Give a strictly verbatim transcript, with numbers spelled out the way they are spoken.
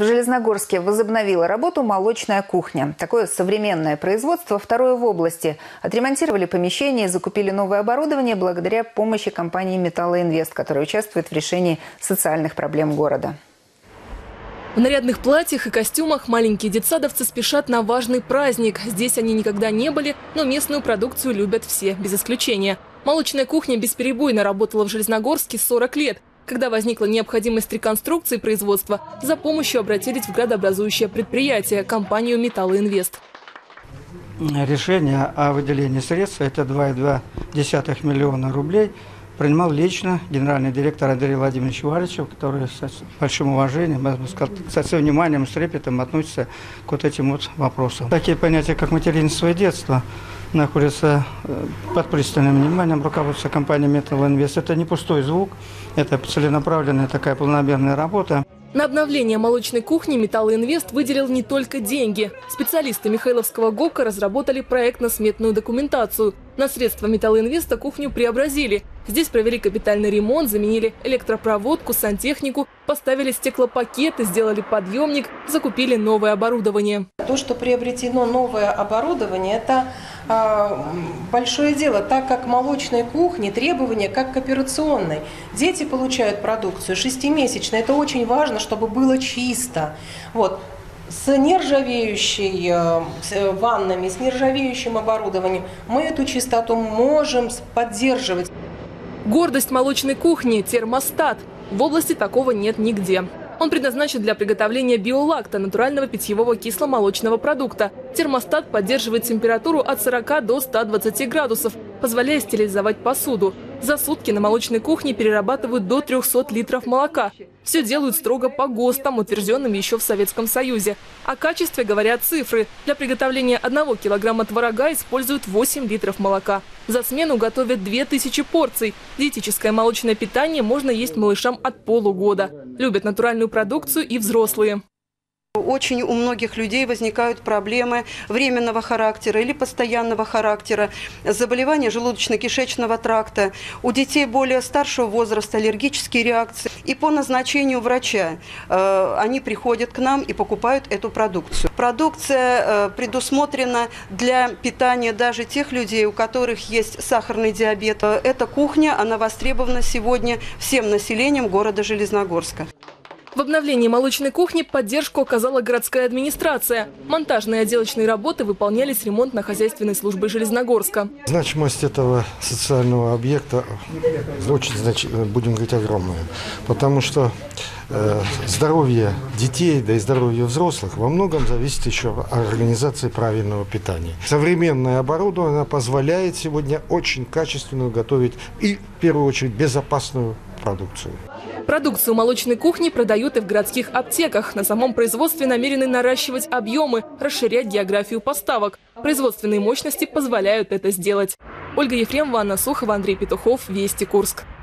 В Железногорске возобновила работу молочная кухня. Такое современное производство, второе в области. Отремонтировали помещение и закупили новое оборудование благодаря помощи компании «Металлоинвест», которая участвует в решении социальных проблем города. В нарядных платьях и костюмах маленькие детсадовцы спешат на важный праздник. Здесь они никогда не были, но местную продукцию любят все, без исключения. Молочная кухня бесперебойно работала в Железногорске сорок лет. Когда возникла необходимость реконструкции производства, за помощью обратились в градообразующее предприятие – компанию «Металлоинвест». Решение о выделении средств – это два и две десятых миллиона рублей – принимал лично генеральный директор Андрей Владимирович Варичев, который с большим уважением, со всем вниманием, с трепетом относится к вот этим вот вопросам. Такие понятия, как материнство и детство, находятся под пристальным вниманием руководства компании «Металлоинвест». Это не пустой звук, это целенаправленная такая планомерная работа. На обновление молочной кухни «Металлоинвест» выделил не только деньги. Специалисты Михайловского ГОКа разработали проектно-сметную документацию. На средства «Металлоинвеста» кухню преобразили. Здесь провели капитальный ремонт, заменили электропроводку, сантехнику, поставили стеклопакеты, сделали подъемник, закупили новое оборудование. То, что приобретено новое оборудование, это э, большое дело, так как молочной кухни требования как к операционной. Дети получают продукцию шестимесячной, это очень важно, чтобы было чисто. Вот. С нержавеющей э, ваннами, с нержавеющим оборудованием мы эту чистоту можем поддерживать. Гордость молочной кухни – термостат. В области такого нет нигде. Он предназначен для приготовления биолакта – натурального питьевого кисломолочного продукта. Термостат поддерживает температуру от сорока до ста двадцати градусов, позволяя стерилизовать посуду. За сутки на молочной кухне перерабатывают до трёхсот литров молока. Все делают строго по ГОСТам, утвержденным еще в Советском Союзе. О качестве говорят цифры. Для приготовления одного килограмма творога используют восемь литров молока. За смену готовят две тысячи порций. Диетическое молочное питание можно есть малышам от полугода. Любят натуральную продукцию и взрослые. Очень у многих людей возникают проблемы временного характера или постоянного характера, заболевания желудочно-кишечного тракта, у детей более старшего возраста аллергические реакции. И по назначению врача э, они приходят к нам и покупают эту продукцию. Продукция э, предусмотрена для питания даже тех людей, у которых есть сахарный диабет. Эта кухня, она востребована сегодня всем населением города Железногорска. В обновлении молочной кухни поддержку оказала городская администрация. Монтажные и отделочные работы выполнялись ремонтно-хозяйственной службой Железногорска. Значимость этого социального объекта очень, будем говорить, огромная. Потому что э, здоровье детей, да и здоровье взрослых во многом зависит еще от организации правильного питания. Современное оборудование позволяет сегодня очень качественно готовить и, в первую очередь, безопасную продукцию. Продукцию молочной кухни продают и в городских аптеках. На самом производстве намерены наращивать объемы, расширять географию поставок. Производственные мощности позволяют это сделать. Ольга Ефремова, Анна Сухова, Андрей Петухов. Вести Курск.